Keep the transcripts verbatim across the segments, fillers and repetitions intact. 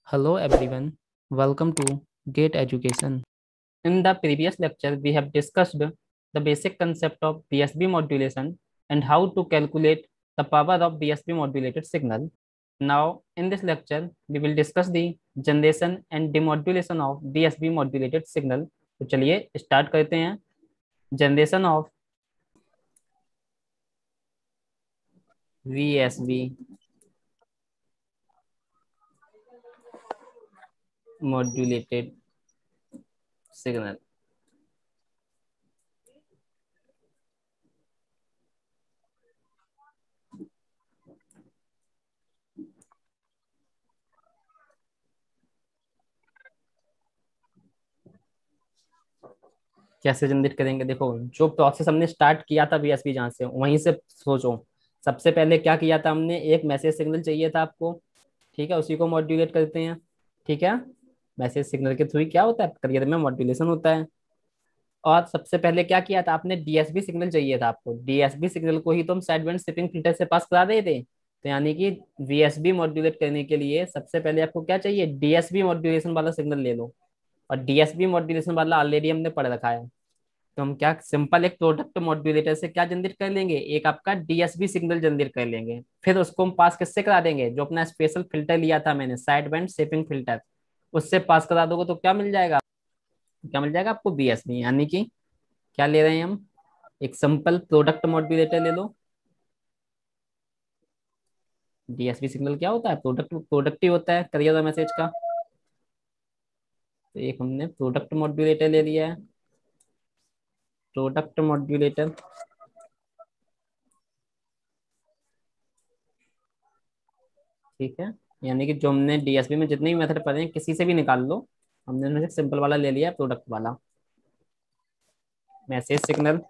Hello everyone, welcome to Gate Education. In the previous lecture, we have discussed the basic concept of B S B modulation and how to calculate the power of B S B modulated signal. Now, in this lecture, we will discuss the generation and demodulation of B S B modulated signal. तो चलिए start करते हैं. Generation of V S B modulated signal. कैसे generate करेंगे? देखो, जो process हमने start किया था बीएसपी जहाँ से, वहीं से सोचो. सबसे पहले क्या किया था हमने? एक मैसेज सिग्नल चाहिए था आपको. ठीक है, उसी को मॉड्यूलेट करते हैं. ठीक है, मैसेज सिग्नल के थ्रू ही क्या होता है, करियर में मॉड्यूलेशन होता है. और सबसे पहले क्या किया था आपने? डीएसबी सिग्नल चाहिए था आपको. डीएसबी सिग्नल को ही तो हम साइड बैंड शिपिंग फिल्टर से पास करा रहे थे. तो यानी कि वीएसबी मॉड्यूलेट करने के लिए सबसे पहले आपको क्या चाहिए? डीएसबी मॉड्यूलेशन वाला सिग्नल ले लो. और डीएसबी मॉड्यूलेशन वाला ऑलरेडी हमने पढ़ रखा है. तो हम क्या सिंपल एक प्रोडक्ट मॉड्यूलेटर से क्या जनरेट कर लेंगे? एक आपका डीएसबी सिग्नल जनरेट कर लेंगे. फिर उसको हम पास किससे करा देंगे? जो अपना स्पेशल फिल्टर लिया था मैंने, साइड बैंड शेपिंग फिल्टर, उससे पास करा दोगे तो क्या मिल जाएगा? क्या मिल जाएगा आपको? बीएसबी. यानी कि क्या ले रहे हैं हम? एक सिंपल प्रोडक्ट मॉड्यूलेटर ले लो. डीएसबी सिग्नल क्या होता है? प्रोडक्ट प्रोडक्ट ही होता है करियर मैसेज का. तो एक हमने प्रोडक्ट मॉड्यूलेटर ले लिया है. Product modulator. ठीक है, यानी कि जो हमने डीएसपी में जितने भी मेथड पढ़े हैं, किसी से भी निकाल लो. हमने उनमें से सिंपल वाला ले लिया, प्रोडक्ट वाला. मैसेज सिग्नल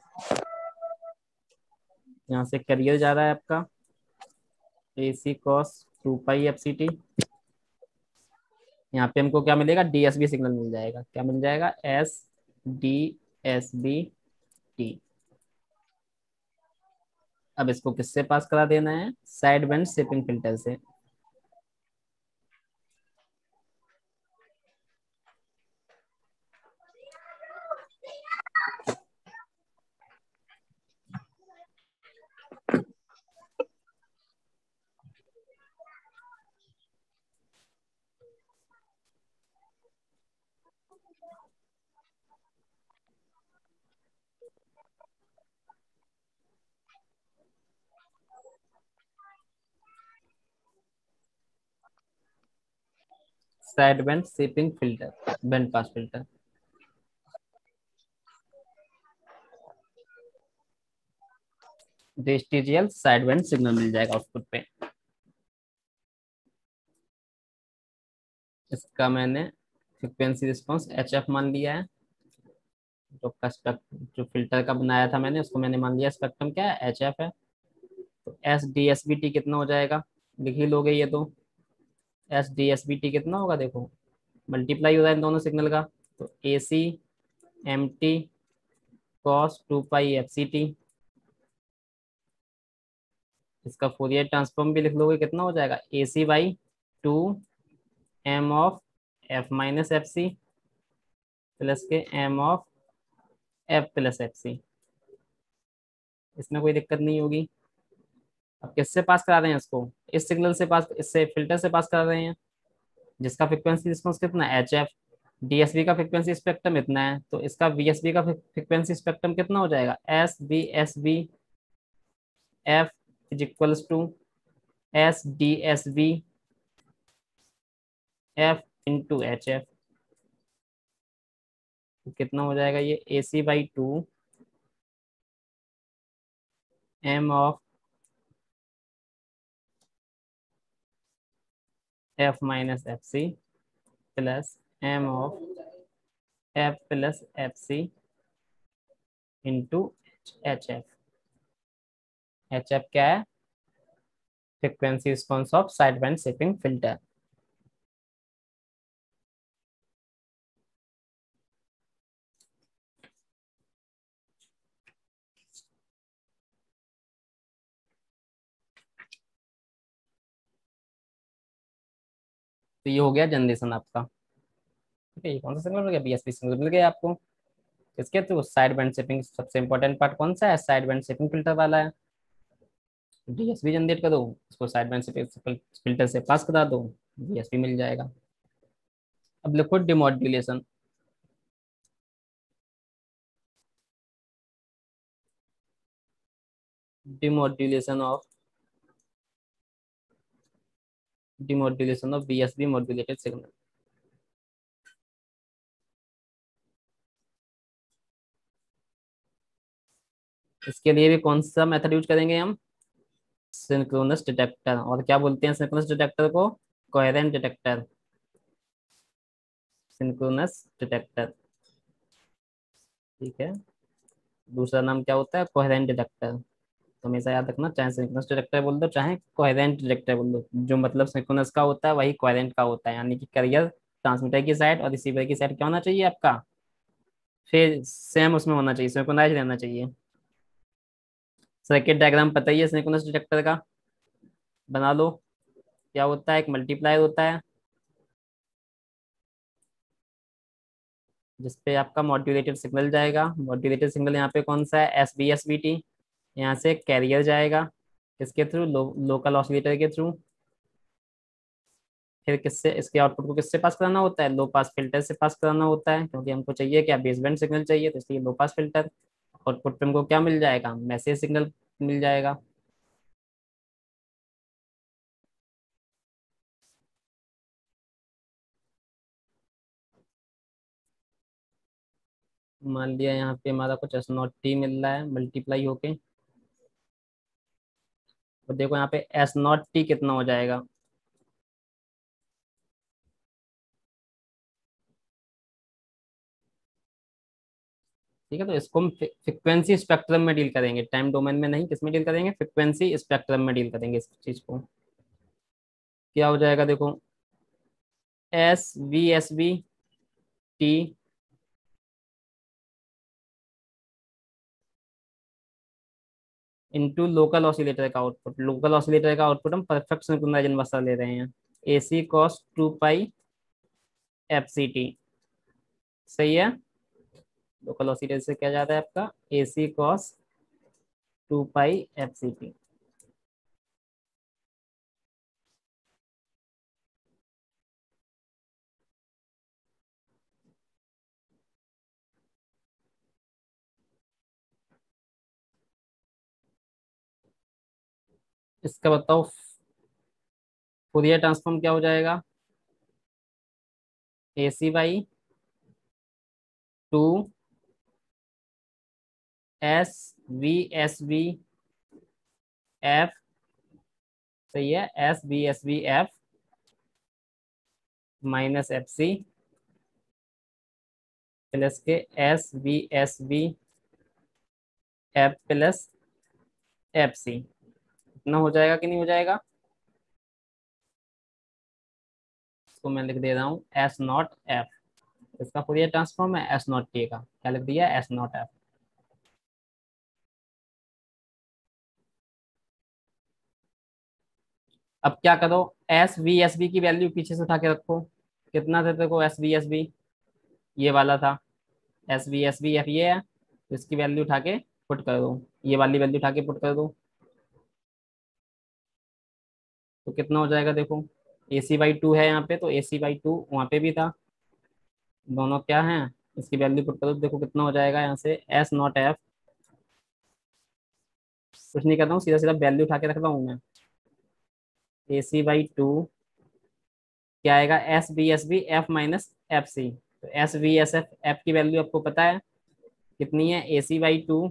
यहाँ से करियर जा रहा है आपका, A C cos two pi F C T. यहाँ पे हमको क्या मिलेगा? डीएसबी सिग्नल मिल जाएगा. क्या मिल जाएगा? S D S B T. अब इसको किससे पास करा देना है? साइड बैंड शिपिंग फिल्टर से. Side band shaping filter, band pass filter. Vestigial side band signal मिल जाएगा आउटपुट पे. इसका मैंने फ्रिक्वेंसी रिस्पांस एच एफ मान लिया है. जो का स्पेक्ट्रम, जो फिल्टर का बनाया था मैंने, उसको मैंने मान लिया स्पेक्ट्रम क्या है? एच एफ है. तो S D S B T कितना हो जाएगा? लिख ही लोगे ये तो. S D S B T कितना होगा? देखो, मल्टीप्लाई हो रहा है इन दोनों सिग्नल का. तो A C M T cos two pi F C T. इसका फोरियर ट्रांसफॉर्म भी लिख लोगे, कितना हो जाएगा? A C by two M of F minus F C plus के M of F plus F C. इसमें कोई दिक्कत नहीं होगी. अब किससे पास करा रहे हैं इसको? इस सिग्नल से पास, इससे फिल्टर से पास करा रहे हैं, जिसका फ्रिक्वेंसी रिस्पांस कितना? H F. डीएसबी का फ्रिक्वेंसी स्पेक्ट्रम इतना है, तो इसका वीएसबी का फ्रिक्वेंसी स्पेक्ट्रम कितना हो जाएगा? S B S B F is equals to S D S B F into H F. कितना हो जाएगा ये? A C by two M of F minus F C plus M of F plus F C into H F. H F क्या है? Frequency response of side band shaping filter. तो ये हो गया जनरेशन आपका। ठीक है, ये कौन सा सिग्नल मिल गया, बीएसपी सिग्नल मिल गया आपको। इसके थ्रू साइड बैंड शिपिंग, सबसे इंपॉर्टेंट पार्ट कौन सा है, साइड बैंड शिपिंग फिल्टर वाला है। डीएसपी जनरेट करो, उसको साइड बैंड शिपिंग फिल्टर से पास करा दो, डीएसपी मिल जाएगा। अब लिखो demodulation. Demodulation of demodulation of VSB modulated signal. इसके लिए भी कौन सा मेथड यूज करेंगे हम, सिंक्रोनस डिटेक्टर। और क्या बोलते हैं सिंक्रोनस डिटेक्टर को, कोहेरेंट डिटेक्टर। सिंक्रोनस डिटेक्टर, ठीक है। दूसरा नाम क्या होता है, कोहेरेंट डिटेक्टर। तो हमेशा याद रखना, चाहे सिंक्रोनस डिटेक्टर बोल दो चाहे कोहेरेंट डिटेक्टर बोल दो, जो मतलब सिंक्रोनस का होता है वही कोहेरेंट का होता है, यानी कि कैरियर ट्रांसमीटर की साइड और रिसीवर की साइड क्या होना चाहिए आपका, फिर सेम उसमें होना चाहिए, सिंक्रोनाइज रहना चाहिए। सर्किट डायग्राम पता ही है सिंक्रोनस डिटेक्टर का, बना लो। क्या होता है, एक मल्टीप्लायर होता है जिसपे आपका मॉड्यूलेटेड सिग्नल जाएगा। मॉड्यूलेटेड सिग्नल यहाँ पे कौन सा है, S B S B T. यहाँ से कैरियर जाएगा किसके थ्रू, लो, लोकल ऑसिलेटर के थ्रू। फिर किससे, इसके आउटपुट को किससे पास कराना होता है, लो पास फिल्टर से पास कराना होता है, क्योंकि हमको चाहिए क्या, बेसबैंड सिग्नल चाहिए, तो इसलिए लो पास फिल्टर। आउटपुट पे हमको क्या मिल जाएगा, मैसेज सिग्नल मिल जाएगा। मान लिया यहाँ पे हमारा कुछ एस नॉट टी मिल रहा है मल्टीप्लाई होके, तो देखो यहाँ पे एस नॉट टी कितना हो जाएगा। ठीक है, तो इसको हम फ्रिक्वेंसी स्पेक्ट्रम में डील करेंगे, टाइम डोमेन में नहीं, किस में डील करेंगे, फ्रिक्वेंसी स्पेक्ट्रम में डील करेंगे इस चीज को। क्या हो जाएगा देखो, S V S B T into local oscillator का आउटपुट। लोकल ऑसिलेटर का आउटपुट हम परफेक्ट सिंक्रोनाइजेशन बसा ले रहे हैं, A C cos two pi F C T. सही है, लोकल ऑसिलेटर से क्या जाता है आपका, A C cos two pi F C T. इसका बताओ फूरियर ट्रांसफॉर्म क्या हो जाएगा, A C by two S V S B F. सही है, S B S B F minus F C plus के S B S B F plus F C. इतना हो जाएगा कि नहीं हो जाएगा। इसको मैं लिख दे रहा हूँ एस नॉट एफ। इसका फूरियर ट्रांसफॉर्म है एस नॉट टी का, क्या लिख दिया, एस नॉट एफ। अब क्या करो, एस वी एस बी की वैल्यू पीछे से उठा के रखो। कितना था देखो, एस वी एस बी ये वाला था, S V S B F ये है, तो इसकी वैल्यू उठा के पुट कर दो, ये वाली वैल्यू उठा के पुट कर दो। तो कितना हो जाएगा देखो, ए सी बाई टू है यहाँ पे, तो ए सी बाई टू वहाँ पे भी था, दोनों क्या हैं, इसकी वैल्यू पुट करो, देखो कितना हो जाएगा यहाँ से, एस नॉट एफ। कुछ नहीं कर रहा हूँ, सीधा सीधा वैल्यू उठा के रख रहा हूँ मैं। ए सी बाई टू क्या आएगा, S B S B F minus F C. तो S B S F F की वैल्यू आपको पता है कितनी है, A C by two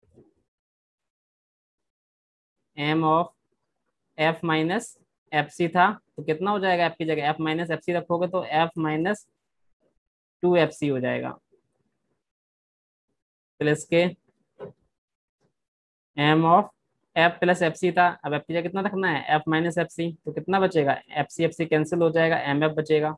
M of F minus F C था, तो कितना हो जाएगा, एफ की जगह एफ माइनस एफ सी रखोगे तो F minus two F C हो जाएगा, प्लस के M of F plus F C था। अब एफ की जगह कितना रखना है, एफ माइनस एफ सी, तो कितना बचेगा, F C F C cancel हो जाएगा, एम एफ बचेगा।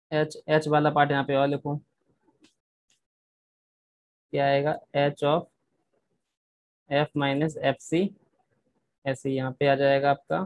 एच एच वाला पार्ट यहाँ पे और लिखो। क्या आएगा, H of F minus F C, ऐसे यहाँ पे आ जाएगा आपका।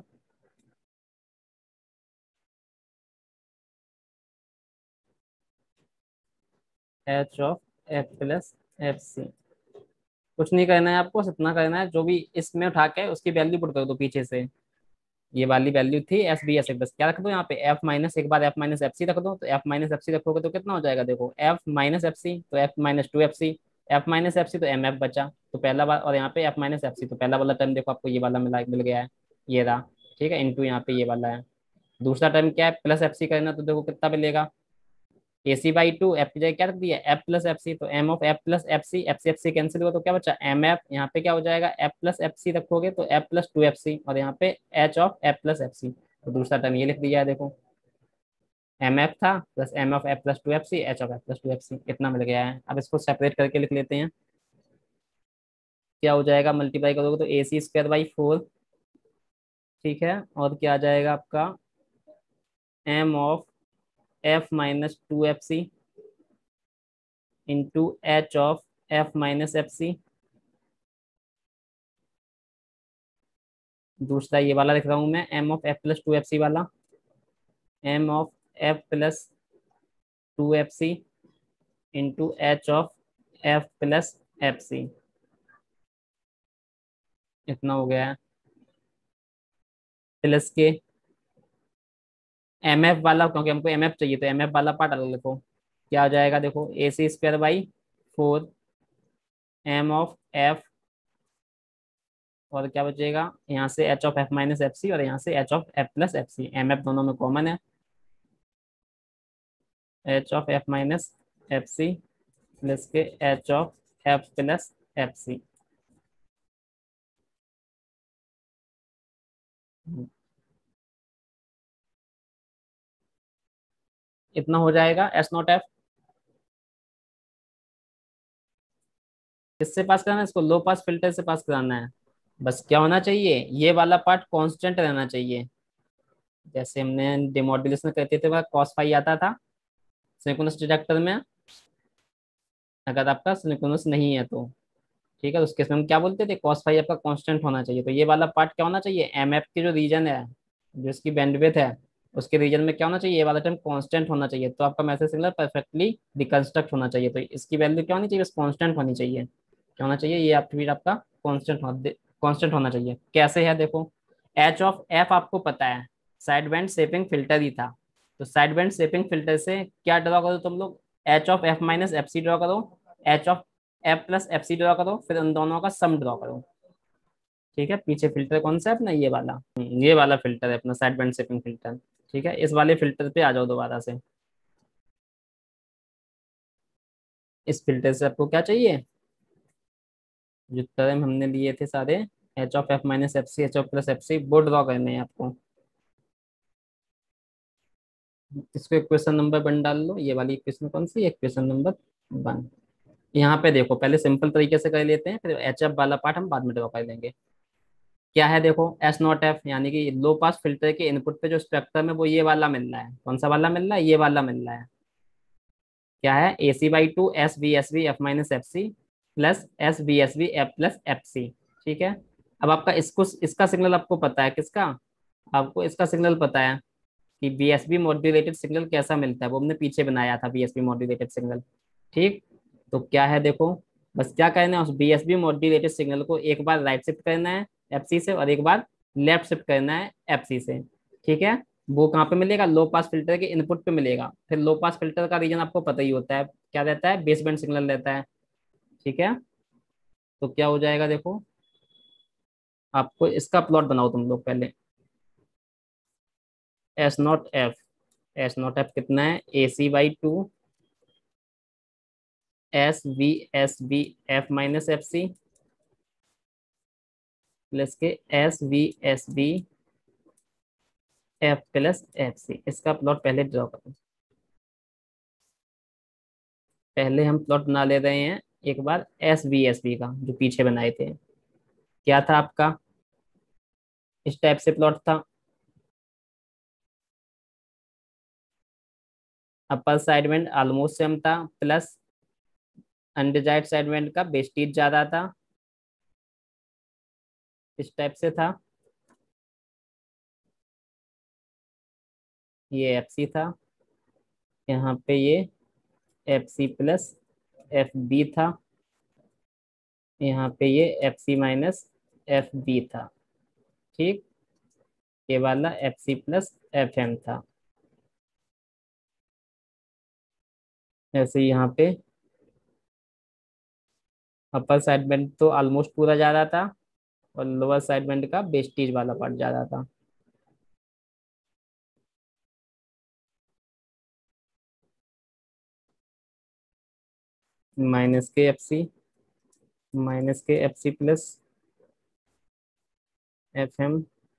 H of F plus F C. कुछ नहीं करना है आपको, बस इतना करना है, जो भी इसमें उठा के उसकी वैल्यू पुट कर दो पीछे से। ये वाली वैल्यू थी एस बी एस, बस क्या रख दो यहाँ पे, एफ माइनस, एक बार एफ माइनस एफ सी रख दो, तो एफ माइनस एफ सी रखोगे तो कितना हो जाएगा, देखो एफ माइनस एफ सी तो F minus two F C, F minus F C तो एम एफ बचा, तो पहला बार, और यहाँ पे एफ माइनस एफ सी, तो पहला वाला टर्म देखो आपको ये वाला मिला मिल गया है, ये रहा। ठीक है, इंटू यहाँ पे ये वाला है। दूसरा टर्म क्या है, प्लस एफ सी करना, तो देखो कितना मिलेगा, A C by two, F की जगह क्या रख दिया, एफ प्लस एफ सी, तो M of F plus F C, F C F C cancel हुआ तो क्या बचा, एम एफ, यहाँ पे क्या हो जाएगा, एफ प्लस एफ सी रखोगे तो F plus two F C, और यहाँ पे H of F plus F C, तो दूसरा टर्म ये लिख दिया है देखो, एम एफ था plus M of F plus two F C, H of F plus two F C, इतना मिल गया है। अब इसको सेपरेट करके लिख लेते हैं। क्या हो जाएगा, मल्टीप्लाई करोगे तो A C square by four, ठीक है, और क्या आ जाएगा आपका, M of F minus two F C into H of F minus F C. दूसरा ये वाला लिख रहा हूँ मैं, M of F plus two F C वाला, M of F plus two F C into H of F plus F C, इतना हो गया है। प्लस के एम एफ वाला, क्योंकि हमको एम एफ चाहिए तो एम एफ वाला पार्ट अलग लिखो। क्या हो जाएगा देखो, A C square by four, M of F, और क्या बचेगा यहाँ से, H of F minus F C, और यहाँ से H of F plus F C, M F दोनों में कॉमन है, H of F minus F C plus के H of F plus F C. इतना हो जाएगा एस नॉट एफ। किससे पास कराना है इसको, लो पास फिल्टर से पास कराना है। बस क्या होना चाहिए, ये वाला पार्ट कांस्टेंट रहना चाहिए, जैसे हमने डिमॉड्यूलेशन करते थे वह कॉस फाई आता था सिंक्रोनस डिटेक्टर में, अगर आपका सिंक्रोनस नहीं है तो। ठीक है, तो उस केस में हम क्या बोलते थे, कॉस फाई आपका कांस्टेंट होना चाहिए, तो ये वाला पार्ट क्या होना चाहिए, एम एफ के जो रीजन है, जो इसकी बैंडविड्थ है, उसके रीजन में क्या होना चाहिए, ये वाला टर्म कांस्टेंट होना चाहिए, तो आपका मैसेज सिग्नल परफेक्टली रिकंस्ट्रक्ट होना चाहिए, तो इसकी वैल्यू क्या होनी चाहिए, बस कांस्टेंट होनी चाहिए। क्या होना चाहिए, ये आप फिर आपका कांस्टेंट हो, कांस्टेंट होना चाहिए। कैसे है देखो, एच ऑफ एफ आपको पता है, साइड बैंड शेपिंग फिल्टर ही था, तो साइड बैंड शेपिंग फिल्टर से क्या ड्रॉ करो तुम लोग, H of F minus F C draw करो, H of F plus F C draw करो, फिर उन दोनों का सम ड्रॉ करो। ठीक है, पीछे फिल्टर कौन सा है अपना, ये वाला, हम्म, ये वाला फिल्टर है अपना साइड बैंड शेपिंग फिल्टर। ठीक है, इस वाले फिल्टर पे आ जाओ दोबारा से। इस फिल्टर से आपको क्या चाहिए, जो टर्म हमने लिए थे सारे, H of F minus F C, H of plus F C, वो ड्रॉ करने हैं आपको। इसको इक्वेशन नंबर वन डाल लो, ये वाली इक्वेशन कौन सी, इक्वेशन नंबर वन। यहाँ पे देखो, पहले सिंपल तरीके से कर लेते हैं, फिर एच एफ वाला पार्ट हम बाद में ड्रॉ कर लेंगे। क्या है देखो, एस नॉट एफ, यानी कि लो पास फिल्टर के इनपुट पे जो स्पेक्ट्रम है वो ये वाला मिल रहा है, कौन सा वाला मिल रहा है, ये वाला मिल रहा है। क्या है, A C by two S B S B F minus F C plus S B S B F plus F C. ठीक है, अब आपका इसको, इसका सिग्नल आपको पता है, किसका, आपको इसका सिग्नल पता है कि B S B modulated signal कैसा मिलता है, वो हमने पीछे बनाया था B S B modulated signal. ठीक, तो क्या है देखो, बस क्या करना है, उस B S B modulated signal को एक बार राइट शिफ्ट करना है एफ सी से, और एक बार लेफ्ट शिफ्ट करना है एफ सी से। ठीक है, वो कहाँ पे मिलेगा, लो पास फिल्टर के इनपुट पे मिलेगा। फिर लो पास फिल्टर का रीजन आपको पता ही होता है, क्या रहता है, बेस बैंड सिग्नल रहता है। ठीक है, तो क्या हो जाएगा देखो, आपको इसका प्लॉट बनाओ तुम लोग पहले, S not F, S not F कितना है, A C by two S V S B F minus F C plus के S V S B F plus F C, इसका प्लॉट पहले ड्रॉ करो। पहले हम प्लॉट बना ले रहे हैं एक बार एस बी एस बी का, जो पीछे बनाए थे। क्या था आपका, इस टाइप से प्लॉट था। Upper side band almost same था, प्लस अनडिजायर्ड साइड बैंड का वेस्टीज ज्यादा था, इस टाइप से था। ये एफ सी था, यहाँ पे ये F C plus F B था, यहाँ पे ये F C minus F B था। ठीक, ये वाला F C plus F M था। ऐसे ही यहाँ पे अपर साइड बैंड तो ऑलमोस्ट पूरा जा रहा था, और लोअर साइड बैंड का वेस्टीज वाला पार्ट जा रहा था। माइनस के एफ सी, माइनस के F C plus F M,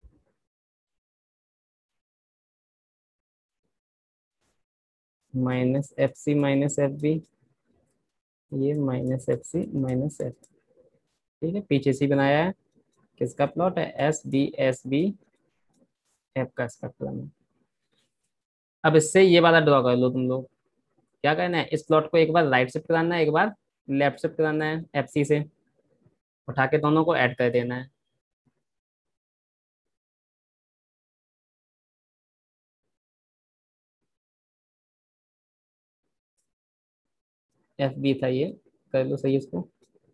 minus F C minus F B, ये minus F C minus F. ठीक है, पीछे सी बनाया है। किसका प्लॉट है? S B S B F का स्पेक्ट्रम है। अब इससे ये वाला ड्रॉ कर लो तुम लोग। क्या करना है, इस प्लॉट को एक बार राइट शिफ्ट कराना है, एक बार लेफ्ट शिफ्ट कराना है, एफ सी से उठा के दोनों को ऐड कर देना है। एफ बी था ये, कर लो सही इसको।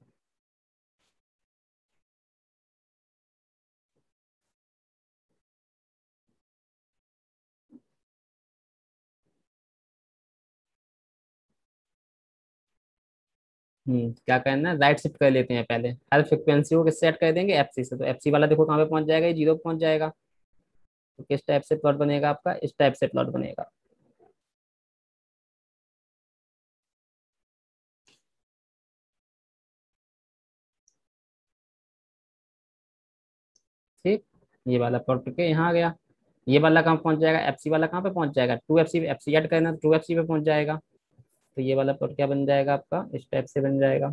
हम्म क्या करना है, राइट शिफ्ट कर लेते हैं पहले। हर फ्रिक्वेंसी को किससे ऐड कर देंगे? एफ सी से। तो एफ सी वाला देखो कहाँ पे पहुंच जाएगा, ये जीरो पे पहुंच जाएगा। तो किस टाइप से प्लॉट बनेगा आपका? इस टाइप से प्लॉट बनेगा। ठीक, ये वाला प्लॉट के यहाँ आ गया। ये वाला कहाँ पहुंच जाएगा? एफ सी वाला कहाँ पे पहुंच जाएगा? Two F C, F C add करना तो टू एफ सी पे पहुंच जाएगा। तो ये वाला प्लॉट क्या बन जाएगा आपका? इस टाइप से बन जाएगा।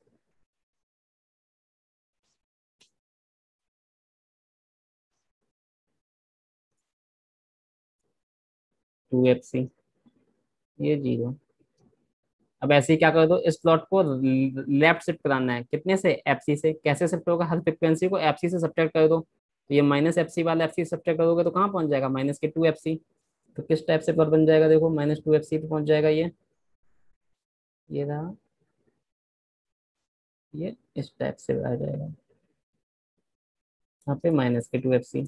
टू एफ सी, ये जीरो। अब ऐसे ही क्या कर दो, इस प्लॉट को लेफ्ट शिफ्ट कराना है। कितने से? एफ सी से। कैसे शिफ्ट होगा? हर फ्रिक्वेंसी को एफ सी से सब्ट्रैक्ट कर दो। तो ये माइनस एफ सी वाला एफ सी सब्ट्रैक्ट करोगे तो कहाँ पहुंच जाएगा? माइनस के टू एफ सी। तो किस टाइप से प्लॉट बन जाएगा? देखो माइनस टू एफ सी पे पहुंच जाएगा ये ये रहा, ये इस टाइप से आ जाएगा। यहाँ पे माइनस के टू एफ सी।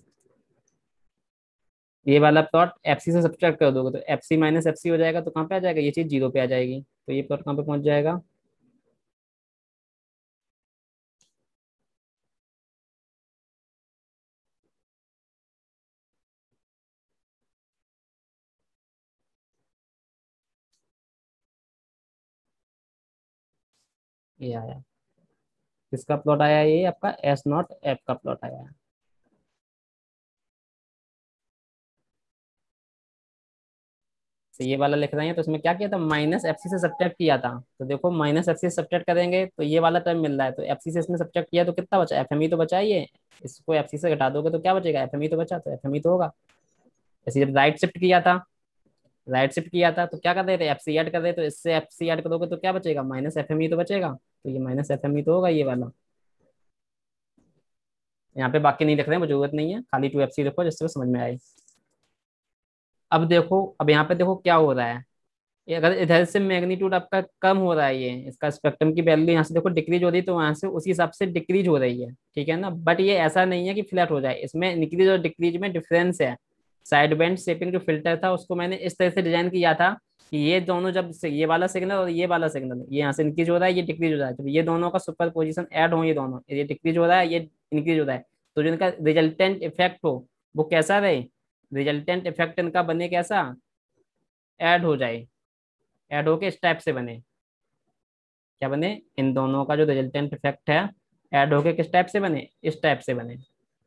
ये वाला प्लॉट एफ सी से सब्ट्रैक्ट कर दोगे तो F C minus F C हो जाएगा। तो कहाँ पे आ जाएगा? ये चीज जीरो पे आ जाएगी। तो ये प्लॉट कहाँ पे पहुंच जाएगा? ये आया। किसका प्लॉट आया? ये आपका एस नॉट एफ का प्लॉट आया है। तो ये वाला लिख रहे हैं तो इसमें क्या किया था? माइनस एफ सी से सब्ट्रैक्ट किया था। तो देखो माइनस एफ सी से सब्ट्रैक्ट करेंगे तो ये वाला टर्म मिल रहा है। तो एफ सी से इसमें सब्ट्रैक्ट किया तो कितना बचा? एफ एम ई तो बचा ही है। इसको एफ सी से घटा दोगे तो क्या बचेगा? एफ एम ई तो बचा, तो एफ एम ई तो होगा। ऐसे जब राइट शिफ्ट किया था, राइट शिफ्ट किया था तो क्या कर रहे थे? एफ सी ऐड कर रहे, तो इससे एफ सी ऐड करोगे तो क्या बचेगा? माइनस एफ एम ई तो बचेगा। तो ये माइनस एफ एम ई तो होगा ये वाला। यहाँ पे बाकी नहीं लिख रहे हैं, वो जरूरत नहीं है, खाली टू एफ सी लिखो जिससे वो समझ में आए। अब देखो, अब यहाँ पे देखो क्या हो रहा है। ये अगर इधर से मैग्नीट्यूड आपका कम हो रहा है, ये इसका स्पेक्ट्रम की वैल्यू यहाँ से देखो डिक्रीज हो रही है, तो वहां से उसी हिसाब से डिक्रीज हो रही है। ठीक है ना? बट ये ऐसा नहीं है कि फ्लैट हो जाए, इसमें इंक्रीज और डिक्रीज में डिफरेंस है। साइड बैंड शेपिंग जो फिल्टर था उसको मैंने इस तरह से डिजाइन किया था कि ये दोनों जब से ये वाला सिग्नल और ये वाला सिग्नल, ये यहाँ से इंक्रीज हो रहा है, ये डिक्रीज हो रहा है, जब ये दोनों का सुपर पोजिशन ऐड हो, ये दोनों, ये डिक्रीज हो रहा है, ये इंक्रीज हो रहा है, तो जो इनका रिजल्टेंट इफेक्ट हो वो कैसा रहे? रिजल्टेंट इफेक्ट इनका बने कैसा? ऐड हो जाए, ऐड होके इस टाइप से बने। क्या बने? इन दोनों का जो रिजल्टेंट इफेक्ट है ऐड होके किस टाइप से बने? इस टाइप से बने।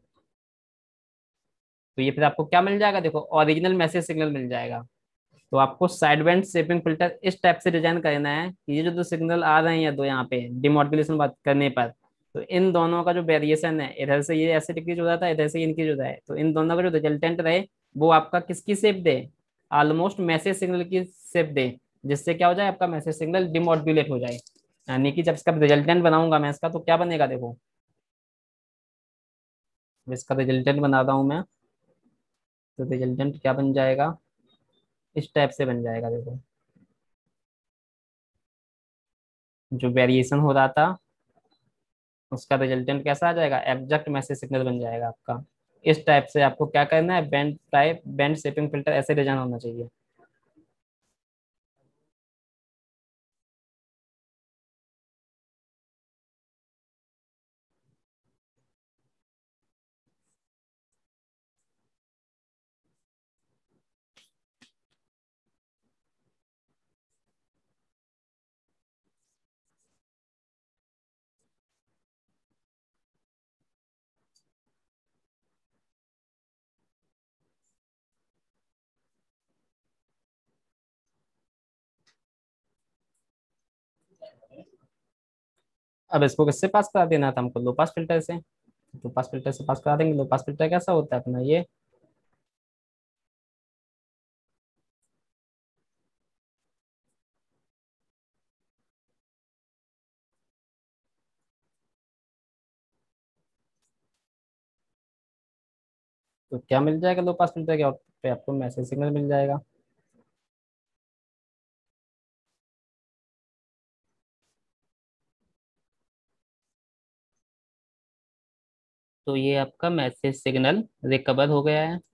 तो ये फिर आपको क्या मिल जाएगा? देखो ओरिजिनल मैसेज सिग्नल मिल जाएगा। तो आपको साइड बैंड शेपिंग फिल्टर इस टाइप से डिजाइन करना है कि ये जो दो सिग्नल आ रहे हैं या दो यहाँ पे डिमॉड्यूलेशन बात करने पर, तो इन दोनों का जो वेरिएशन है, इधर से ये ऐसे डिक्रीज हो जाता है, इधर से ये इंक्रीज हो जाए, तो इन दोनों का जो रिजल्टेंट रहे वो आपका किसकी शेप दे? ऑलमोस्ट मैसेज सिग्नल की शेप दे, जिससे क्या हो जाए, आपका मैसेज सिग्नल डिमोड्यूलेट हो जाए। यानी कि जब इसका रिजल्टेंट बनाऊंगा मैं इसका, तो क्या बनेगा देखो, अब इसका रिजल्टेंट बनाता हूँ मैं, तो रिजल्टेंट क्या बन जाएगा, इस टाइप से बन जाएगा देखो। जो वेरिएशन हो रहा था उसका रिजल्टेंट कैसा आ जाएगा, एग्जैक्ट मैसेज सिग्नल बन जाएगा आपका। इस टाइप से आपको क्या करना है, band type band shaping filter ऐसे डिजाइन होना चाहिए। अब इसको किससे पास करा देना था हमको, लो पास फिल्टर से। लो पास फिल्टर से पास करा देंगे। लो पास फिल्टर कैसा होता है अपना ये, तो क्या मिल जाएगा लो पास फिल्टर के आउटपुट पे आपको मैसेज सिग्नल मिल जाएगा। तो ये आपका मैसेज सिग्नल रिकवर हो गया है।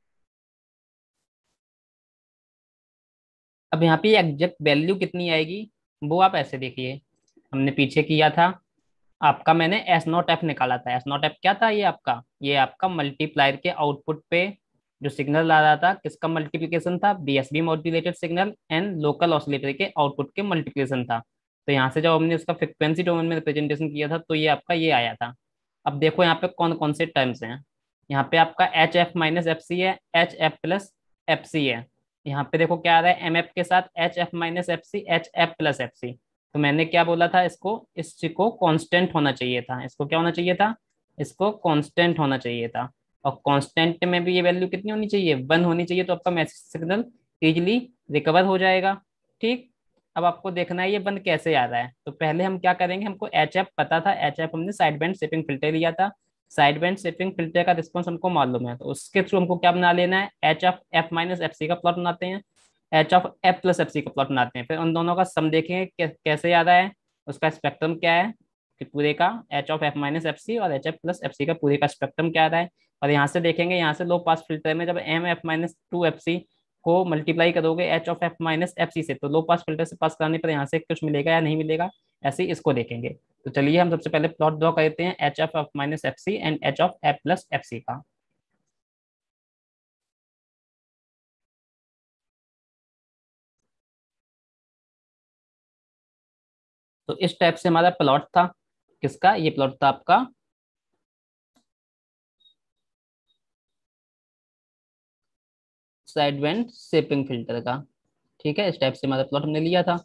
अब यहाँ पे एग्जैक्ट वैल्यू कितनी आएगी, वो आप ऐसे देखिए, हमने पीछे किया था, आपका मैंने एस नॉट एफ निकाला था। एस नॉट एफ क्या था, ये आपका ये आपका मल्टीप्लायर के आउटपुट पे जो सिग्नल आ रहा था, किसका मल्टीप्लिकेशन था, BSB modulated signal and local oscillator के आउटपुट के मल्टीप्लिकेशन था। तो यहाँ से जब हमने इसका फ्रिक्वेंसी डोमेन में रिप्रेजेंटेशन किया था, तो ये आपका ये आया था। अब देखो यहाँ पे कौन कौन से टर्म्स हैं। यहाँ पे आपका H F minus F C है, H F plus F C है। यहाँ पे देखो क्या आ रहा है, एम एफ के साथ H F minus F C, H F plus F C. तो मैंने क्या बोला था, इसको इसको कांस्टेंट होना चाहिए था। इसको क्या होना चाहिए था, इसको कांस्टेंट होना चाहिए था। और कांस्टेंट में भी ये वैल्यू कितनी होनी चाहिए, वन होनी चाहिए, तो आपका मैसेज सिग्नल इजीली रिकवर हो जाएगा। ठीक। अब आपको देखना है ये वन कैसे आ रहा है। तो पहले हम क्या करेंगे, हमको एच एफ पता था, एच एफ हमने साइड बैंड शेपिंग फिल्टर लिया था। साइड बैंड शेपिंग फिल्टर का रिस्पॉन्स हमको मालूम है, तो उसके थ्रू हमको क्या बना लेना है, H F F minus F C का प्लॉट बनाते हैं, H of F plus F C का प्लॉट बनाते हैं। फिर उन दोनों का सम देखेंगे कै, कैसे आ रहा है, उसका स्पेक्ट्रम क्या है कि पूरे का, H of F minus F C और H F plus F C का पूरे का स्पेक्ट्रम क्या आ रहा है। और यहाँ से देखेंगे, यहाँ से लो पास फिल्टर में जब M F minus two F C को मल्टीप्लाई करोगे H of F minus F C से, तो लो पास फिल्टर से पास कराने पर यहाँ से कुछ मिलेगा या नहीं मिलेगा, ऐसे ही इसको देखेंगे। तो चलिए हम सबसे पहले प्लॉट ड्रॉ करते हैं H of F minus F C and H of F plus F C का। तो इस टाइप से हमारा प्लॉट था, किसका, ये प्लॉट था आपका साइड बैंड शेपिंग फिल्टर का। ठीक है, इस टाइप से हमारा प्लॉट हमने लिया था।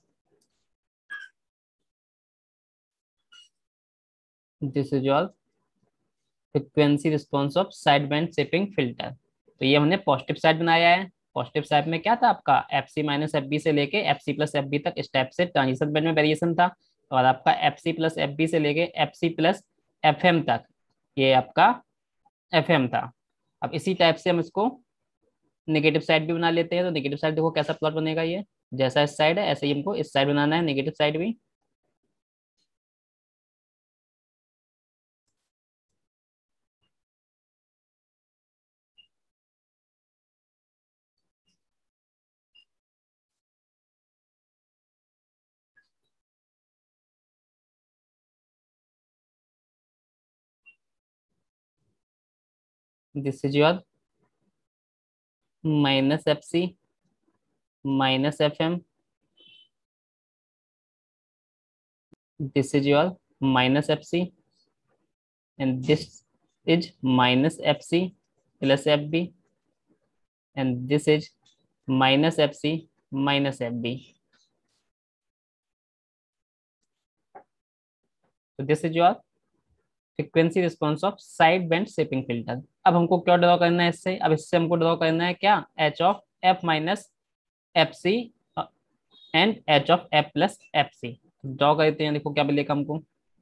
This is your frequency response of side band shaping filter. तो ये हमने पॉजिटिव साइड बनाया है। पॉजिटिव साइड में क्या था आपका, F C minus F B से लेके F C plus F B तक इस टाइप से ट्रांजिशन बैंड में वेरिएशन था। और आपका F C plus F B से लेके F C plus F M तक ये आपका एफ एम था। अब इसी टाइप से हम इसको नेगेटिव साइड भी बना लेते हैं। तो नेगेटिव साइड देखो कैसा प्लॉट बनेगा, ये जैसा इस साइड है ऐसे ही हमको इस साइड बनाना है, नेगेटिव साइड भी। This is your minus F C minus F M, this is your minus F C and this is minus F C plus F B and this is minus F C minus F B. तो this is your frequency response of side band shaping filter. अब हमको क्या draw करना है इससे, अब इससे हमको ड्रॉ करना है क्या, H of F minus F C and H of F plus F C. Draw करते हैं, देखो क्या मिलेगा हमको।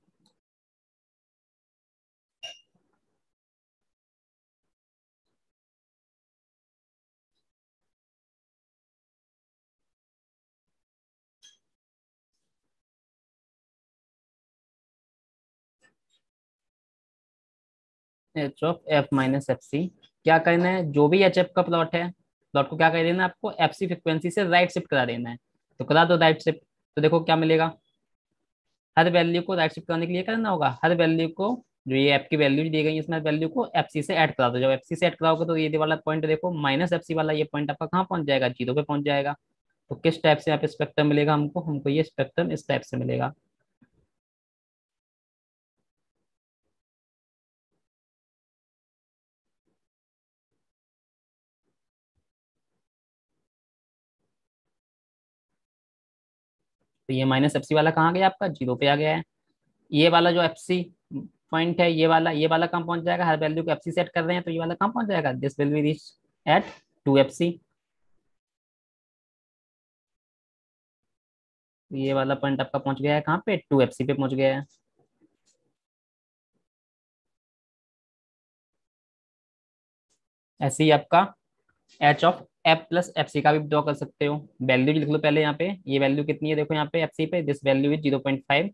H of F minus F C. क्या करना है, जो भी एच एफ का प्लॉट है, प्लॉट को क्या कर देना है आपको, एफ सी फ्रिक्वेंसी से राइट शिफ्ट करा देना है। तो करा दो राइट शिफ्ट। तो देखो क्या मिलेगा, हर वैल्यू को राइट शिफ्ट कराने के लिए करना होगा, हर वैल्यू को, जो ये एफ की वैल्यू दी गई है इसमें, वैल्यू को एफ सी से ऐड करा दो। जब एफ सी से ऐड कराओगे तो ये वाला पॉइंट देखो, माइनस एफ सी वाला ये पॉइंट आपका कहाँ पहुंच जाएगा, जीरो पे पहुंच जाएगा। तो किस टाइप से यहाँ पे स्पेक्ट्रम मिलेगा हमको, हमको ये स्पेक्ट्रम इस टाइप से मिलेगा। तो ये माइनस एफ सी वाला कहाँ गया आपका, जीरो पे आ गया है। ये वाला जो एफ सी पॉइंट है, ये वाला ये वाला कहाँ पहुंच जाएगा, हर वैल्यू को एफ सी सेट कर रहे हैं तो ये वाला कहाँ पहुंच जाएगा, this will be reach at two F C. ये वाला पॉइंट आपका पहुंच गया है कहाँ पे, टू एफ सी पे पहुंच गया है। ऐसे ही आपका H of F plus F C का भी ड्रॉ कर सकते हो। वैल्यू लिख लो पहले यहाँ पे, ये वैल्यू कितनी है देखो यहाँ पे एफ सी पे, this value is zero point five,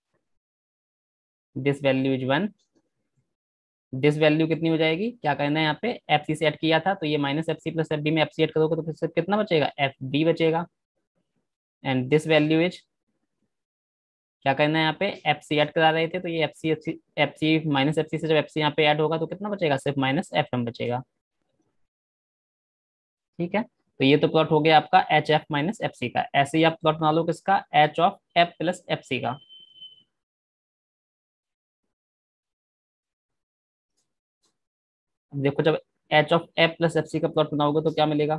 this value is one. This value कितनी हो जाएगी, क्या करना है यहाँ पे, एफ सी से ऐड किया था तो ये minus F C plus F B में एफ सी ऐड करोगे तो फिर से कितना बचेगा, एफ बी बचेगा। एंड दिस वैल्यू इज, क्या करना है यहाँ पे, एफ सी ऐड करा रहे थे तो ये F C F C minus F C से जब एफ सी यहाँ पे ऐड होगा तो कितना बचेगा, सिर्फ माइनस एफ एम बचेगा। ठीक है, तो ये तो प्लॉट हो गया आपका H F minus F C का। ऐसे ही आप प्लॉट बना लो किसका, H of F plus F C का। अब देखो जब H of F plus F C का प्लॉट बनाओगे तो क्या मिलेगा।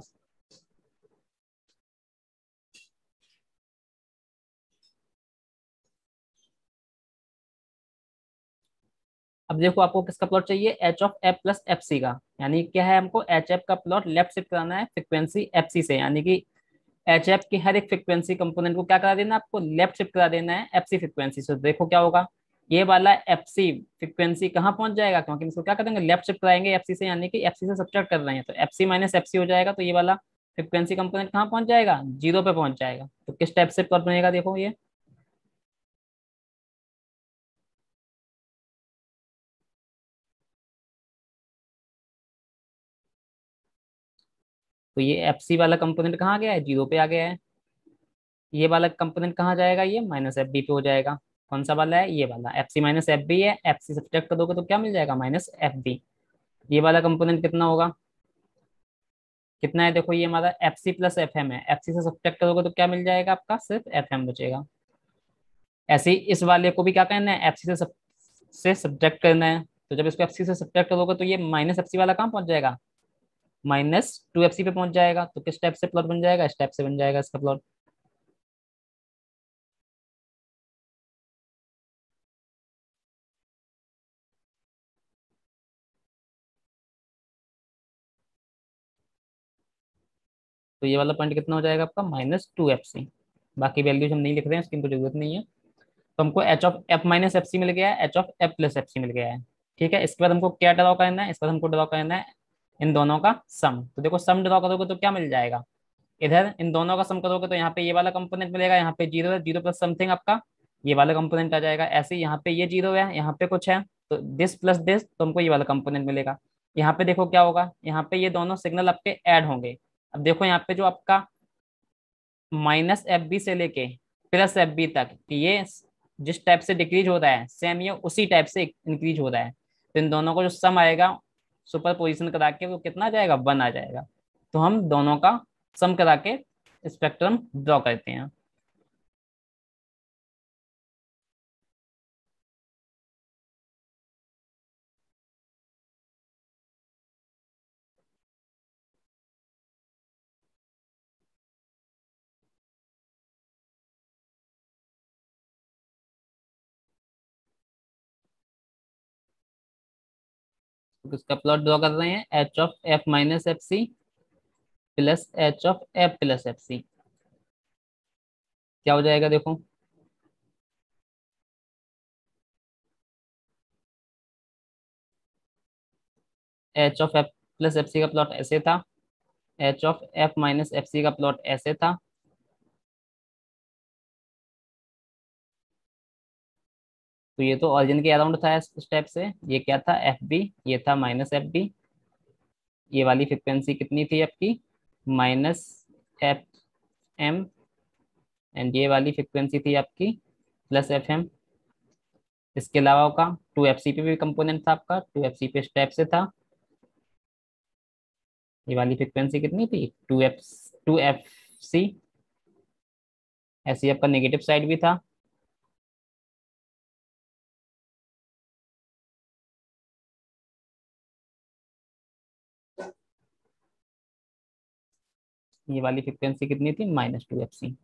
अब देखो आपको किसका प्लॉट चाहिए, H of F plus F C का। यानी क्या है, हमको एच एफ का प्लॉट लेफ्ट शिफ्ट कराना है फ्रिक्वेंसी एफ सी से, यानी कि एच एफ की हर एक फ्रिक्वेंसी कंपोनेंट को क्या करा देना है, आपको लेफ्ट शिफ्ट करा देना है एफ सी फ्रिक्वेंसी से। तो देखो क्या होगा, ये वाला एफ सी फ्रिक्वेंसी कहाँ पहुंच जाएगा, क्योंकि इसको क्या करेंगे, लेफ्ट शिफ्ट कराएंगे एफ सी से, यानी कि एफ सी से सब्ट्रैक्ट कर रहे हैं तो F C minus F C हो जाएगा। तो ये वाला फ्रिक्वेंसी कंपोनेंट कहाँ पहुंच जाएगा, जीरो पे पहुंच जाएगा। तो किस टाइप से प्लॉट बनेगा देखो ये, तो ये एफ सी वाला कंपोनेंट कहाँ गया है, जीरो पे आ गया है। ये वाला कंपोनेंट कहाँ जाएगा, ये माइनस एफ बी पे हो जाएगा। कौन सा वाला है, ये वाला F C minus F B है, एफ सी सब्ट्रैक्ट कर दोगे तो क्या मिल जाएगा, माइनस एफ बी। ये वाला कंपोनेंट कितना होगा, कितना है देखो, ये हमारा F C plus F M है, एफ सी से सब्ट्रैक्ट करोगे तो क्या मिल जाएगा आपका, सिर्फ एफ एम बचेगा। ऐसे ही इस वाले को भी क्या करना है, एफ सी से सब से सब्ट्रैक्ट करना है। तो जब इसको एफ सी से सब्ट्रैक्ट करोगे तो ये माइनस एफ सी वाला कहाँ पहुंच जाएगा, माइनस टू एफ सी पे पहुंच जाएगा। तो किस टाइप से प्लॉट बन जाएगा, इस टाइप से बन जाएगा इसका प्लॉट। तो ये वाला पॉइंट कितना हो जाएगा आपका, माइनस टू एफ सी। बाकी वैल्यूज हम नहीं लिख रहे हैं, इसकी हमको जरूरत नहीं है। तो हमको H of F minus F C मिल गया है, H of F plus F C मिल गया है। ठीक है, इसके बाद हमको क्या ड्रॉ करना है, इसके बाद हमको ड्रॉ करना है इन दोनों का सम। तो देखो सम ड्रॉ करोगे तो क्या मिल जाएगा, इधर इन दोनों का सम करोगे तो यहाँ पे ये वाला कंपोनेंट मिलेगा, यहाँ पे जीरो है, जीरो प्लस समथिंग आपका ये वाला कंपोनेंट आ जाएगा। ऐसे ही यहाँ पे ये जीरो है, यहाँ पे कुछ है, तो दिस प्लस दिस, तो हमको ये वाला कंपोनेंट मिलेगा। यहाँ पे देखो क्या होगा, यहाँ पे ये दोनों सिग्नल आपके ऐड होंगे। अब देखो यहाँ पे जो आपका माइनस एफ बी से लेके प्लस एफ बी तक, ये जिस टाइप से डिक्रीज हो रहा है सेम ये उसी टाइप से इंक्रीज हो रहा है। तो इन दोनों को जो सम आएगा सुपर पोजिशन करा के वो कितना आ जाएगा, वन आ जाएगा। तो हम दोनों का सम करा के स्पेक्ट्रम ड्रॉ करते हैं। तो इसका प्लॉट ड्रॉ कर रहे हैं, H of F minus F C plus H of F plus F C. क्या हो जाएगा देखो, H of F plus F C का प्लॉट ऐसे था, H of F minus F C का प्लॉट ऐसे था। तो ये तो ऑरिजिन के अराउंड था इस स्टेप से। ये क्या था, एफ बी, ये था माइनस एफ बी। ये वाली फ्रिक्वेंसी कितनी थी आपकी, माइनस एफ एम। एंड ये वाली फ्रिक्वेंसी थी आपकी प्लस एफ एम। इसके अलावा का टू एफ सी पे भी कंपोनेंट था आपका, टू एफ सी पे स्टेप से था। ये वाली फ्रिक्वेंसी कितनी थी, two F two F C. ऐसे ही आपका नेगेटिव साइड भी था। ये वाली फ्रिक्वेंसी कितनी थी, माइनस टू एफ सी।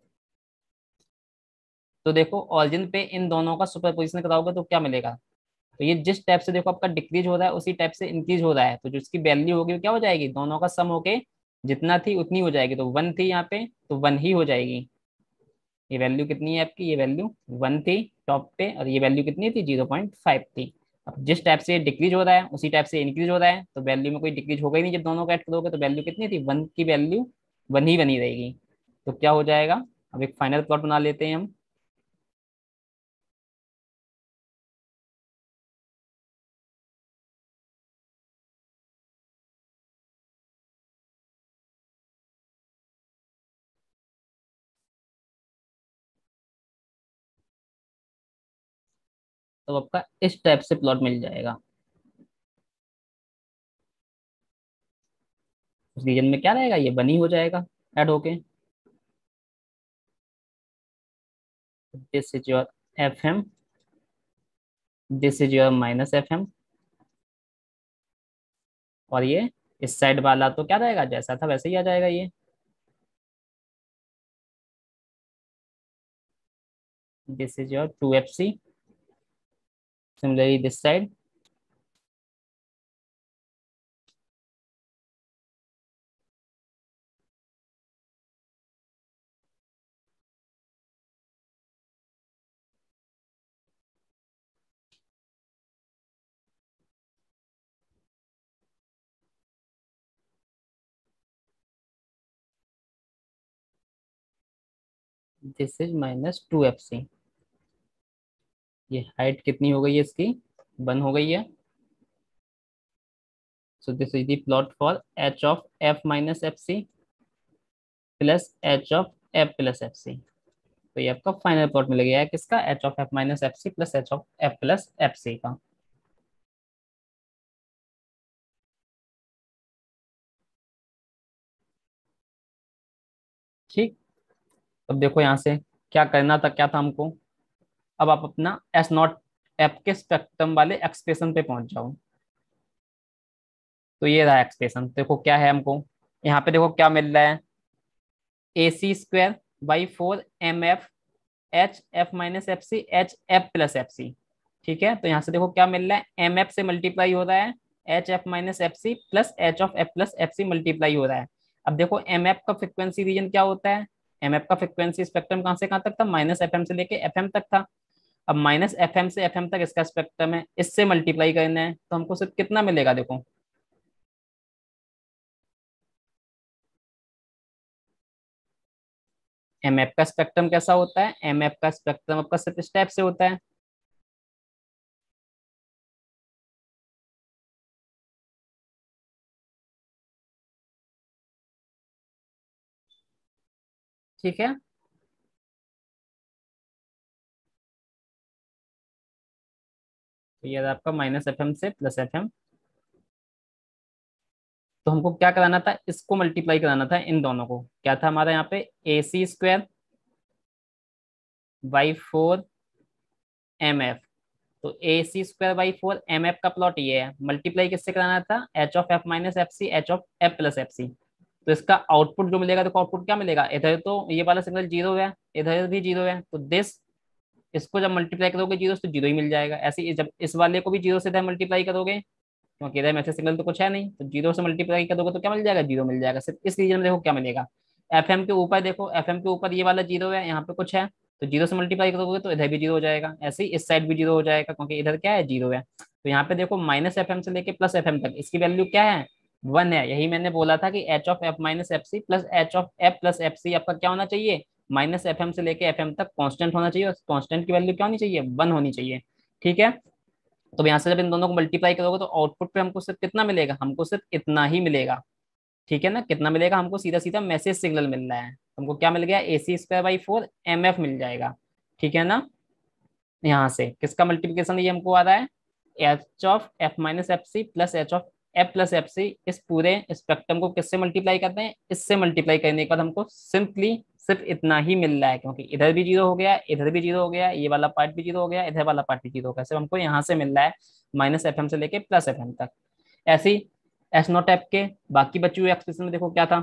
तो देखो ऑरिजिन पे इन दोनों का सुपरपोजिशन कराओगे तो क्या मिलेगा। तो ये जिस टाइप से देखो आपका डिक्रीज हो रहा है उसी टाइप से इंक्रीज हो रहा है, तो जो इसकी वैल्यू होगी वो क्या हो जाएगी, दोनों का सम होके जितना थी उतनी हो जाएगी। तो वन थी यहाँ पे तो वन ही हो जाएगी। ये वैल्यू कितनी है आपकी, ये वैल्यू वन थी टॉप पे, और ये वैल्यू कितनी थी, जीरो पॉइंट फाइव थी। अब जिस टाइप से डिक्रीज हो रहा है उसी टाइप से इंक्रीज हो रहा है, तो वैल्यू में कोई डिक्रीज होगा ही नहीं। जब दोनों को ऐड करोगे तो वैल्यू कितनी थी, वन की वैल्यू वन ही बनी रहेगी। तो क्या हो जाएगा, अब एक फाइनल प्लॉट बना लेते हैं हम। तो आपका इस टाइप से प्लॉट मिल जाएगा। उस रीजन में क्या रहेगा, ये बनी हो जाएगा ऐड होके। This is your F M, this is your minus F M. और ये इस साइड वाला तो क्या रहेगा, जैसा था वैसे ही आ जाएगा ये। This is your two F C, similarly this side. This is minus two F C. ये हाइट कितनी हो गई है इसकी, वन हो गई है। So this is the plot for H of F minus F C plus H of F plus F C. तो ये आपका फाइनल प्लॉट मिल गया है किसका, H of F minus F C plus H of F plus F C का। ठीक। अब देखो यहाँ से क्या करना था, क्या था हमको। अब आप अपना एस नॉट एफ के स्पेक्ट्रम वाले एक्सप्रेशन पे पहुंच जाओ। तो ये रहा एक्सप्रेशन, देखो क्या है हमको। यहाँ पे देखो क्या मिल रहा है, A C square by four M F H F minus F C H F plus F C. ठीक है, तो यहाँ से देखो क्या मिल रहा है, एम एफ से मल्टीप्लाई हो रहा है H F minus F C plus H of F plus F C multiply हो रहा है। अब देखो एम एफ का फ्रिक्वेंसी रीजन क्या होता है, एम एफ का फ्रिक्वेंसी स्पेक्ट्रम कहाँ से कहाँ तक था, माइनस एफ एम से लेके एफ एम तक था। अब माइनस एफ एम से एफ एम तक इसका स्पेक्ट्रम है, इससे मल्टीप्लाई करना है तो हमको सिर्फ कितना मिलेगा देखो। एम एफ का स्पेक्ट्रम कैसा होता है, एम एफ का स्पेक्ट्रम आपका सिर्फ स्टेप से होता है। ठीक है, तो ये रहा आपका माइनस एफ एम से प्लस एफ एम। तो हमको क्या कराना था, इसको मल्टीप्लाई कराना था इन दोनों को। क्या था हमारा यहाँ पे, A C square by four M F. तो A C square by four M F का प्लॉट ये है, मल्टीप्लाई किससे कराना था, H of F minus F C H of F plus F C. तो इसका आउटपुट जो मिलेगा, देखो आउटपुट क्या मिलेगा, इधर तो ये वाला सिग्नल जीरो है, इधर भी जीरो है, तो दिस, इसको जब मल्टीप्लाई करोगे जीरो से, तो जीरो ही मिल जाएगा। ऐसे ही जब इस वाले को भी जीरो से इधर मल्टीप्लाई करोगे, क्योंकि इधर में से सिग्नल तो कुछ है नहीं, तो जीरो से मल्टीप्लाई करोगे तो क्या मिल जाएगा, जीरो मिल जाएगा। सिर्फ इस रीजन में देखो क्या मिलेगा, एफ एम के ऊपर देखो, एफ एम के ऊपर ये वाला जीरो है, यहाँ पे कुछ है, तो जीरो से मल्टीप्लाई करोगे तो इधर भी जीरो हो जाएगा, ऐसे ही इस साइड भी जीरो हो जाएगा, क्योंकि इधर क्या है, जीरो है। तो यहाँ पे देखो माइनस एफ एम से लेके प्लस एफ एम तक इसकी वैल्यू क्या है, वन है। यही मैंने बोला था कि H of F minus F C plus H of F plus F C आपका क्या होना चाहिए, माइनस एफ एम से लेके एफ एम तक कांस्टेंट होना चाहिए, और कांस्टेंट की वैल्यू क्या होनी चाहिए, वन होनी चाहिए। ठीक है, तो यहाँ से जब इन दोनों को मल्टीप्लाई करोगे तो आउटपुट पे हमको सिर्फ कितना मिलेगा, हमको सिर्फ इतना ही मिलेगा। ठीक है ना, कितना मिलेगा हमको, सीधा सीधा मैसेज सिग्नल मिल रहा है हमको, क्या मिल गया, A C square by four M F मिल जाएगा। ठीक है ना, यहाँ से किसका मल्टीप्लिकेशन ये हमको आ रहा है, H of F minus F C plus H of F plus F C, इस पूरे स्पेक्ट्रम को किससे मल्टीप्लाई करते हैं, इससे मल्टीप्लाई करने के बाद हमको सिंपली सिर्फ इतना ही मिल रहा है, क्योंकि इधर भी जीरो हो गया, इधर भी जीरो हो गया, ये वाला पार्ट भी जीरो हो गया, इधर वाला पार्ट भी जीरो हो गया, सिर्फ हमको यहाँ से मिल रहा है माइनस एफ एम से लेके प्लस एफ एम तक। ऐसी एस नॉट एफ के बाकी बचे हुए एक्सप्रेशन में देखो क्या था,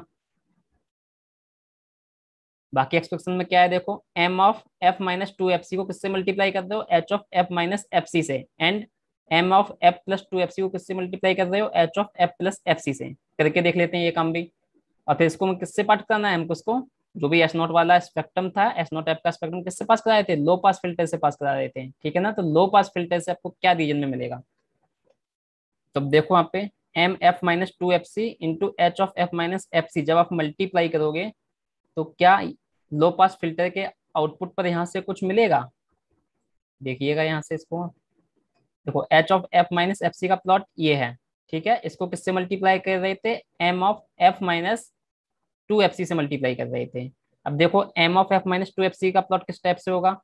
बाकी एक्सप्रेशन में क्या है देखो, M of F minus two F C को किससे मल्टीप्लाई कर रहे हो, H of F minus F C से, and M of F plus two F C को किससे मल्टीप्लाई कर रहे हो, H of F plus F C से। करके देख लेते हैं ये काम भी। और फिर इसको हम किससे पास करना है, हमको इसको जो भी एस नॉट वाला स्पेक्ट्रम था, एस नॉट एफ का स्पेक्ट्रम किससे पास करा रहे थे, लो पास फिल्टर से पास करा रहे थे। ठीक है ना, तो लो पास फिल्टर से आपको क्या रीजन में मिलेगा, तो देखो यहाँ पे M F minus two F C into H of F minus F C, जब आप मल्टीप्लाई करोगे तो क्या लो पास फिल्टर के आउटपुट पर यहाँ से कुछ मिलेगा, देखिएगा यहाँ से इसको, देखो H of F minus F C का प्लॉट ये है। ठीक है, इसको किससे मल्टीप्लाई कर रहे थे, M of F minus two F C से मल्टीप्लाई कर रहे थे। अब देखो M of F minus two F C का प्लॉट किस टाइप से होगा,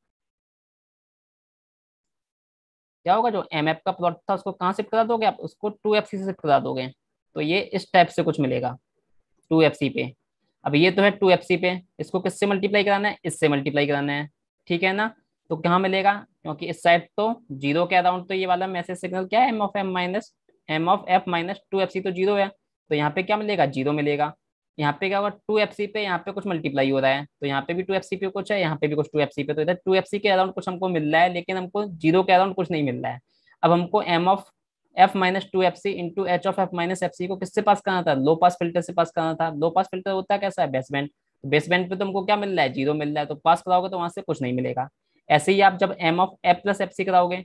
क्या होगा, जो एम एफ का प्लॉट था उसको कहाँ शिफ्ट करा दोगे आप, उसको टू एफ सी से शिफ्ट करा दोगे, तो ये इस टाइप से कुछ मिलेगा टू एफ सी पे। अब ये तो है टू एफ सी पे, इसको किससे मल्टीप्लाई कराना है, इससे मल्टीप्लाई कराना है। ठीक है ना, तो कहाँ मिलेगा, क्योंकि इस साइड तो जीरो के अराउंड, तो ये वाला मैसेज सिग्नल क्या है, M of M minus M of F minus two F C तो जीरो है, तो यहाँ पे क्या मिलेगा, जीरो मिलेगा। यहाँ पे क्या होगा, टू एफ सी पे यहाँ पे कुछ मल्टीप्लाई हो रहा है, तो यहाँ पे भी टू एफ सी पे कुछ है, यहाँ पे भी कुछ टू एफ सी पे, तो इधर टू एफ सी के अराउंड कुछ हमको मिल रहा है, लेकिन हमको जीरो के अराउंड कुछ नहीं मिल रहा है। अब हमको M of F minus two F C into H of F minus F C को किससे पास करना था, लो पास फिल्टर से पास करना था। लो पास फिल्टर होता है कैसा है, बेसबैंड, तो बेसबैंड पे तुमको क्या मिल रहा है, जीरो मिल रहा है, तो पास कराओगे तो वहां से कुछ नहीं मिलेगा। ऐसे ही आप जब M of F plus F C कराओगे,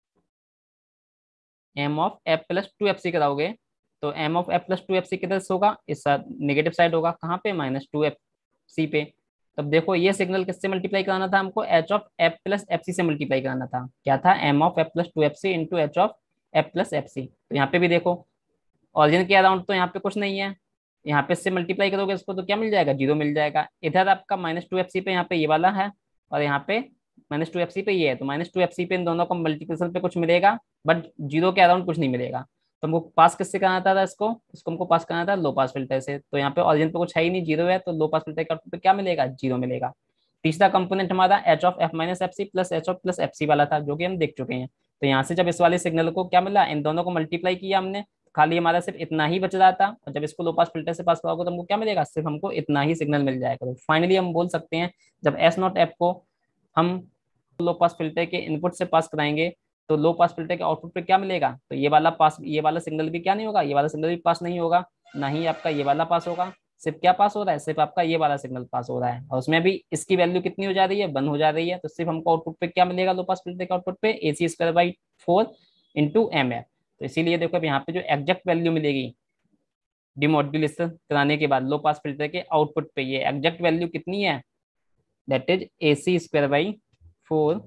M of F plus two F C कराओगे, तो M of F plus two F C किधर से होगा, इस नेगेटिव साइड होगा, कहाँ पे, माइनस टू एफ सी पे। तब देखो ये सिग्नल किससे मल्टीप्लाई कराना था हमको, H of F plus F C से मल्टीप्लाई कराना था, क्या था, M of F plus two F C into H of F plus F C. तो यहाँ पे भी देखो ऑरिजिन के अराउंड तो यहाँ पे कुछ नहीं है, यहाँ पे इससे मल्टीप्लाई करोगे इसको तो क्या मिल जाएगा, जीरो मिल जाएगा। इधर आपका माइनस टू एफ सी पे यहाँ पे ये वाला है, और यहाँ पे माइनस टू एफ सी पे ये है, तो माइनस टू एफ सी पे इन दोनों को मल्टीप्लिकेशन पे कुछ मिलेगा, बट जीरो के अराउंड कुछ नहीं मिलेगा। तो हमको पास किससे करना था इसको, इसको हमको पास करना था लो पास फिल्टर से, तो यहाँ पे ऑरिजिन पे कुछ है ही नहीं, जीरो है, तो लो पास फिल्टर के आउटपुट पे क्या मिलेगा, जीरो मिलेगा। तीसरा कंपोनेंट हमारा H of F minus F C plus H of plus F C वाला था, जो कि हम देख चुके हैं। तो यहाँ से जब इस वाले सिग्नल को क्या मिला, इन दोनों को मल्टीप्लाई किया हमने, खाली हमारा सिर्फ इतना ही बच रहा था, और जब इसको लो पास फिल्टर से पास कराओगे तो हमको क्या मिलेगा, सिर्फ हमको इतना ही सिग्नल मिल जाएगा। तो फाइनली हम बोल सकते हैं जब एस नॉट एफ को हम लो पास फिल्टर के इनपुट से पास कराएंगे, तो लो पास फिल्टर के आउटपुट पे क्या मिलेगा, तो ये वाला पास, ये वाला सिग्नल भी क्या नहीं होगा, ये वाला सिग्नल भी पास नहीं होगा, ना ही आपका ये वाला पास होगा। सिर्फ क्या पास हो रहा है, सिर्फ आपका ये वाला सिग्नल पास हो रहा है, और उसमें भी इसकी वैल्यू कितनी हो जा रही है, वन हो जा रही है। तो सिर्फ हमको आउटपुट पे क्या मिलेगा, लो पास फिल्टर के आउटपुट पे A C square by four into M F. तो इसीलिए देखो अब यहाँ पे जो एग्जैक्ट वैल्यू मिलेगी डिमोड्यूलेशन कराने के बाद लो पास फिल्टर के आउटपुट पे, ये एग्जैक्ट वैल्यू कितनी है, that is A C square by four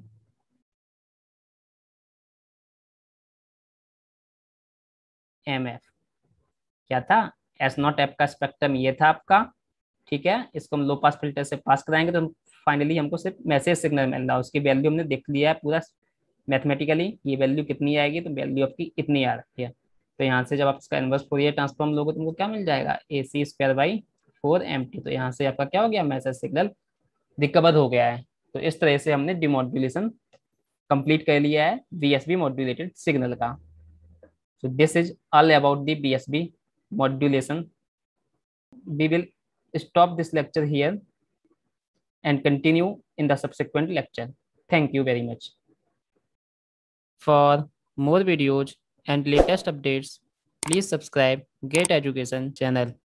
M F. क्या था, एस नॉट एफ का स्पेक्ट्रम ये था आपका। ठीक है, इसको हम लो पास फिल्टर से पास कराएंगे तो फाइनली हमको सिर्फ मैसेज सिग्नल मिल रहा है, उसकी वैल्यू हमने देख लिया है पूरा मैथमेटिकली, ये वैल्यू कितनी आएगी, तो वैल्यू आपकी इतनी आ रही है। तो यहाँ से जब आप इसका इनवर्स फोरियर ट्रांसफॉर्म लोगे तो तुमको क्या मिल जाएगा, A C square by four M T. तो यहाँ से आपका क्या हो गया, मैसेज सिग्नल रिकवर हो गया है। तो इस तरह से हमने डिमोड्यूलेशन कंप्लीट कर लिया है B S B modulated signal का। So this is all about the B S B modulation. We will stop this lecture here and continue in the subsequent lecture. Thank you very much. For more videos and latest updates, please subscribe Get Education channel.